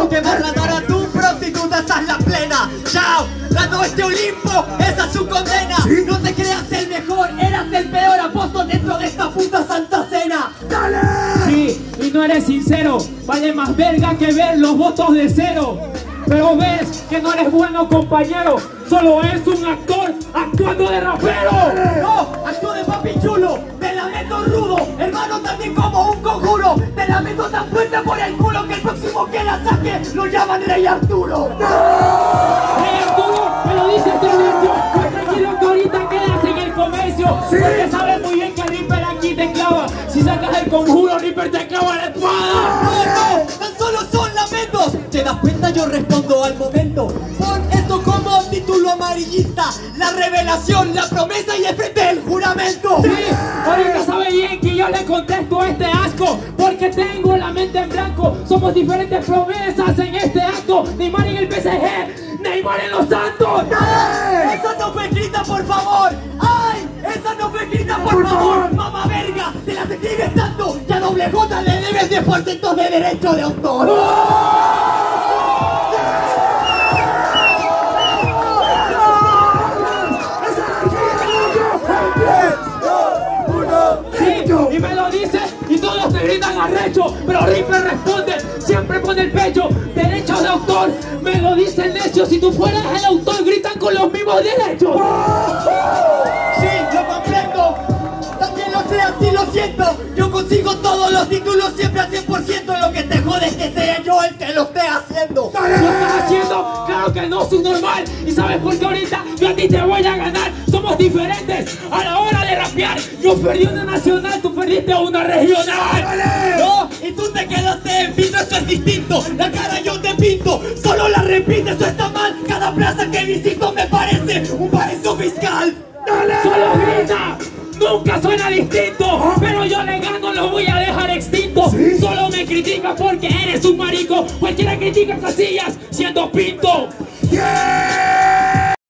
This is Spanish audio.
Te vas a dar a tu prostituta, esa es la plena. Chao, ganó este Olimpo, esa es su condena. ¿Sí? No te creas el mejor, eras el peor apóstol dentro de esta puta santa cena. ¡Dale! Sí, y no eres sincero, vale más verga que ver los votos de cero. Pero ves que no eres bueno, compañero, solo es un actor actuando de rapero. No, actúo de papi chulo, te la meto rudo, hermano, también como un conjuro. Te la meto tan fuerte por el culo que el próximo que la saque lo llaman Rey Arturo. Rey Arturo, me lo dice este necio, pues tranquilo que ahorita quedas en el comercio. Sí. Porque sabes muy bien que Ripper aquí te clava. Si sacas el conjuro, Ripper te clava la espada. No, tan solo son lamentos. ¿Te das cuenta? Yo respondo al momento. Pon esto como título amarillista: la revelación, la promesa y el frente del juramento. Sí, ahorita sabe bien que yo le contesto a este asco, porque tengo la mente en blanco. Somos diferentes promesas en este acto. Neymar en el PSG, Neymar en los Santos. ¡Ay! ¡Esa no fue escrita, por favor! ¡Ay! ¡Esa no fue escrita, por favor! ¡Mamá verga! ¡Te las escribes tanto que a doble J le debes 10% de derecho de autor! Y me lo dice y todos te gritan arrecho, pero Ripper responde, siempre pone el pecho. Derechos de autor, me lo dice el necio. Si tú fueras el autor, gritan con los mismos derechos. Sí, lo comprendo. También lo sé, así lo siento. Yo consigo todos los títulos siempre al 100%. Lo que te jode es que sea yo el que lo esté haciendo. ¿Lo estás haciendo? Claro que no, soy normal. ¿Y sabes por qué ahorita yo a ti te voy a ganar? Somos diferentes a la hora de rapear. Yo perdí una nacional, tú perdiste una regional. No, y tú te quedaste en pinto, eso es distinto. La cara yo te pinto, solo la repite, eso está mal. Cada plaza que visito me parece un paraíso fiscal. Solo grita, nunca suena distinto. Pero yo le gano, lo voy a dejar extinto. Solo me critica porque eres un marico. Cualquiera critica Casillas siendo pinto. ¡Yeah!